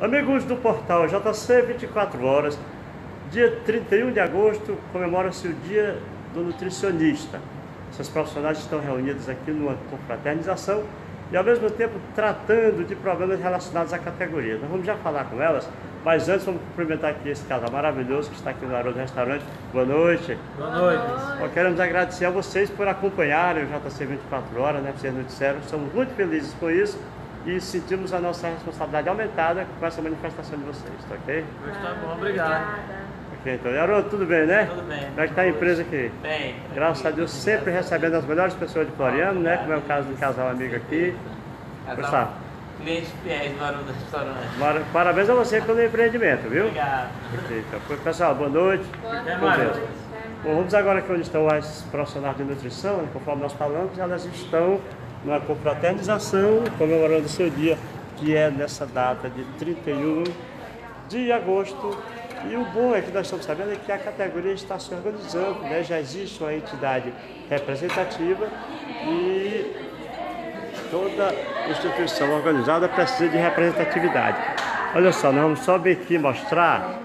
Amigos do portal JC 24 horas, dia 31 de agosto, comemora-se o Dia do Nutricionista. Esses profissionais estão reunidos aqui numa confraternização e ao mesmo tempo tratando de problemas relacionados à categoria. Nós vamos já falar com elas, mas antes vamos cumprimentar aqui esse casal maravilhoso que está aqui no Haroldo Restaurante. Boa noite. Boa noite. Queremos agradecer a vocês por acompanharem o JC 24 horas, né? Vocês nos disseram, somos muito felizes com isso e sentimos a nossa responsabilidade aumentada com essa manifestação de vocês, tá ok? Está bom, obrigado. Ok, então, Haroldo, tudo bem, né? Tudo bem. Como é que está a empresa aqui? Bem. Graças a Deus, sempre recebendo as melhores pessoas de Floriano, né? Como é o caso do casal amigo aqui. Gostar. Clientes fiéis do Haroldo Restaurante. Parabéns a você pelo empreendimento, viu? Obrigado. Ok, então, pessoal, boa noite. Até Com mais. Deus. Bom, vamos agora aqui onde estão as profissionais de nutrição, né? Conforme nós falamos, elas estão numa confraternização, comemorando o seu dia, que é nessa data de 31 de agosto. E o bom é que nós estamos sabendo é que a categoria está se organizando, né? Já existe uma entidade representativa e toda instituição organizada precisa de representatividade. Olha só, nós vamos só bem aqui mostrar,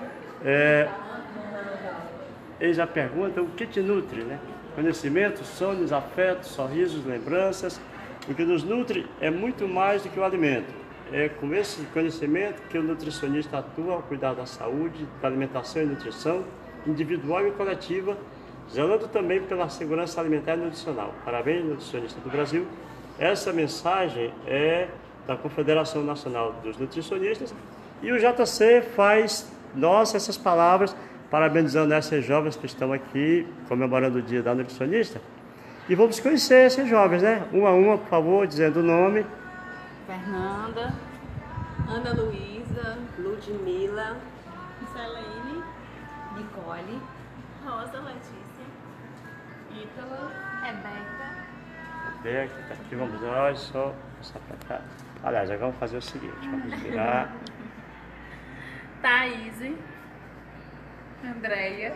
eis a pergunta, o que te nutre, né? Conhecimento, sonhos, afetos, sorrisos, lembranças. O que nos nutre é muito mais do que o alimento. É com esse conhecimento que o nutricionista atua ao cuidar da saúde, da alimentação e nutrição individual e coletiva, zelando também pela segurança alimentar e nutricional. Parabéns, nutricionista do Brasil. Essa mensagem é da Confederação Nacional dos Nutricionistas e o JC faz essas palavras, parabenizando essas jovens que estão aqui comemorando o Dia da Nutricionista. E vamos conhecer esses jovens, né? Uma a uma, por favor, dizendo o nome. Fernanda, Ana Luísa, Ludmila, Selene, Nicole, Rosa Letícia, Ítala, Rebeca. Rebeca, tá aqui, vamos nós, só passar para cá. Aliás, agora vamos fazer o seguinte, vamos virar. Thaís, Andréia,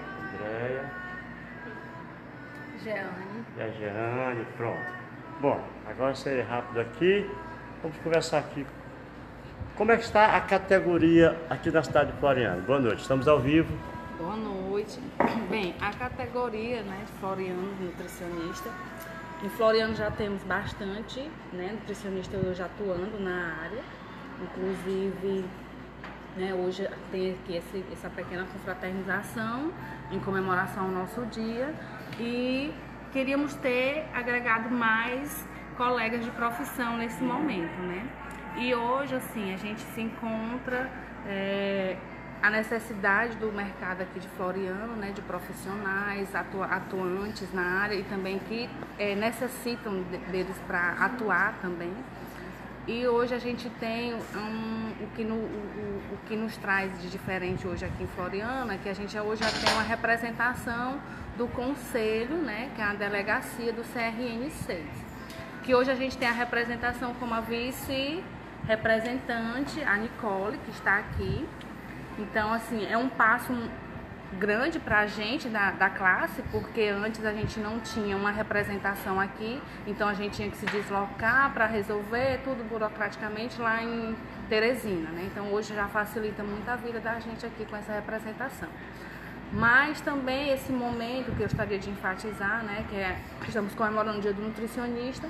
Jeane. E a Jeane, pronto. Bom, agora serei rápido aqui. Vamos conversar aqui. Como é que está a categoria aqui na cidade de Floriano? Boa noite, estamos ao vivo. Boa noite. Bem, a categoria, né, de Floriano, nutricionista. Em Floriano já temos bastante, né, nutricionista hoje atuando na área. Inclusive, né, hoje tem aqui essa pequena confraternização em comemoração ao nosso dia. E queríamos ter agregado mais colegas de profissão nesse momento, né? E hoje, assim, a gente se encontra a necessidade do mercado aqui de Floriano, né, de profissionais atuantes na área e também que necessitam deles para atuar também. E hoje a gente tem o que nos traz de diferente hoje aqui em Floriano é que a gente hoje já tem uma representação do conselho, né, que é a delegacia do CRN 6. Que hoje a gente tem a representação como a vice-representante, a Nicole, que está aqui. Então, assim, é um passo grande para a gente da classe, porque antes a gente não tinha uma representação aqui, então a gente tinha que se deslocar para resolver tudo burocraticamente lá em Teresina, né? Então hoje já facilita muito a vida da gente aqui com essa representação. Mas também esse momento que eu gostaria de enfatizar, né, que estamos comemorando o Dia do Nutricionista,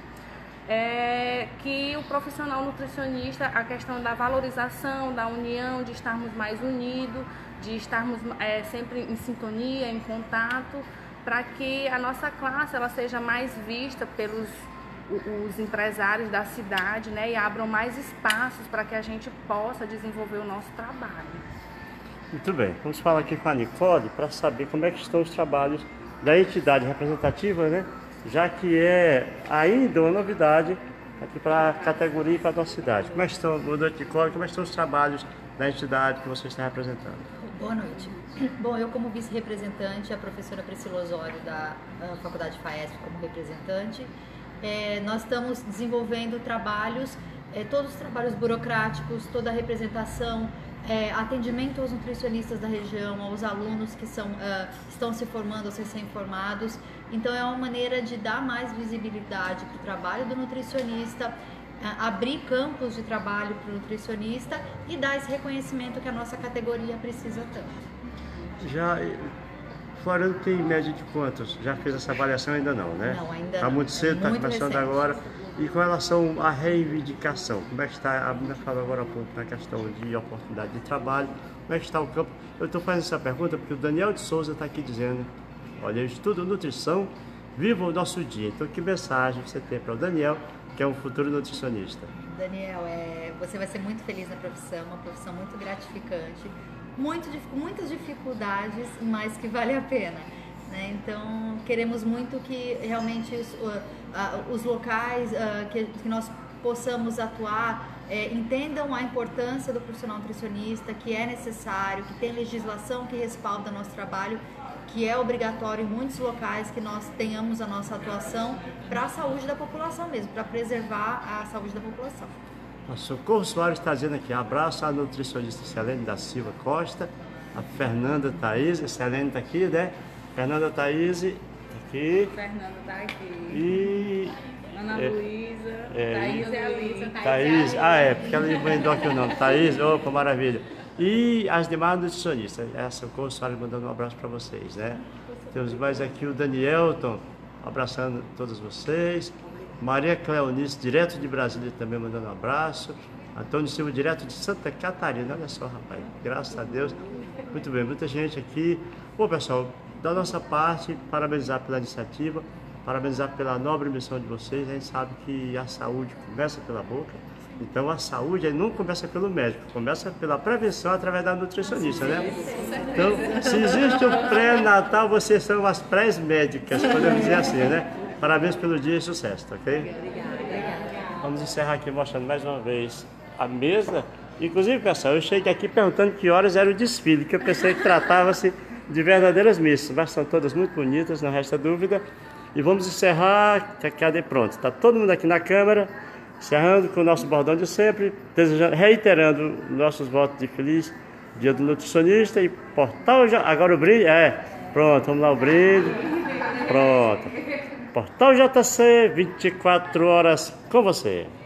é que o profissional nutricionista, a questão da valorização, da união, de estarmos mais unidos, de estarmos sempre em sintonia, em contato, para que a nossa classe ela seja mais vista pelos os empresários da cidade, né, e abram mais espaços para que a gente possa desenvolver o nosso trabalho. Muito bem, vamos falar aqui com a Nicole para saber como é que estão os trabalhos da entidade representativa, né? Já que é ainda uma novidade aqui para a categoria e para a nossa cidade. Como é que estão, boa noite, Nicole, como é que estão os trabalhos da entidade que você está representando? boa noite. Bom, eu como vice-representante, a professora Priscila Osório da Faculdade FAESP como representante, nós estamos desenvolvendo trabalhos, todos os trabalhos burocráticos, toda a representação, atendimento aos nutricionistas da região, aos alunos que estão se formando, aos recém-formados. Então é uma maneira de dar mais visibilidade para o trabalho do nutricionista, abrir campos de trabalho para o nutricionista e dar esse reconhecimento que a nossa categoria precisa tanto. Já, Floriano tem média de quantos? Já fez essa avaliação? Ainda não, né? Não, ainda Está não. muito cedo, está começando recente. agora. E com relação à reivindicação, como é que está? A menina falou agora há pouco na questão de oportunidade de trabalho, como é que está o campo? Eu estou fazendo essa pergunta porque o Daniel de Souza está aqui dizendo, olha, eu estudo nutrição, viva o nosso dia. Então, que mensagem você tem para o Daniel, que é um futuro nutricionista? Daniel, você vai ser muito feliz na profissão, uma profissão muito gratificante, muitas dificuldades, mas que vale a pena. Né? Então, queremos muito que realmente os locais que nós possamos atuar entendam a importância do profissional nutricionista, que é necessário, que tem legislação que respalda nosso trabalho, que é obrigatório em muitos locais que nós tenhamos a nossa atuação para a saúde da população mesmo, para preservar a saúde da população. A Socorro Soares está dizendo aqui, abraço à nutricionista Selene da Silva Costa, a Fernanda Thaís, a Selene está aqui, né? Fernanda Thaís está aqui. Fernanda está aqui. E... Ana Luísa. Thaís é a Luísa. Thaís, porque ela me mandou aqui o nome. Thaís, opa, maravilha. E as demais nutricionistas. Essa Socorro Soares mandando um abraço para vocês, né? Temos mais aqui o Danielton, abraçando todos vocês. Maria Cleonice, direto de Brasília, também mandando um abraço. Antônio Silva, direto de Santa Catarina. Olha só, rapaz, graças a Deus. Muito bem, muita gente aqui. Bom, pessoal, da nossa parte, parabenizar pela iniciativa, parabenizar pela nobre missão de vocês. A gente sabe que a saúde começa pela boca. Então, a saúde não começa pelo médico, começa pela prevenção através da nutricionista, né? Então, se existe um pré-natal, vocês são as pré-médicas, podemos dizer assim, né? Parabéns pelo dia e sucesso, tá ok? Vamos encerrar aqui mostrando mais uma vez a mesa. Inclusive, pessoal, eu cheguei aqui perguntando que horas era o desfile, que eu pensei que tratava-se de verdadeiras missas, mas são todas muito bonitas, não resta dúvida. E vamos encerrar, cadê pronto? Está todo mundo aqui na câmera, encerrando com o nosso bordão de sempre, reiterando nossos votos de feliz Dia do Nutricionista e Portal já. Agora o brinde? Pronto, vamos lá o brinde. Pronto. Portal JC, 24 horas com você.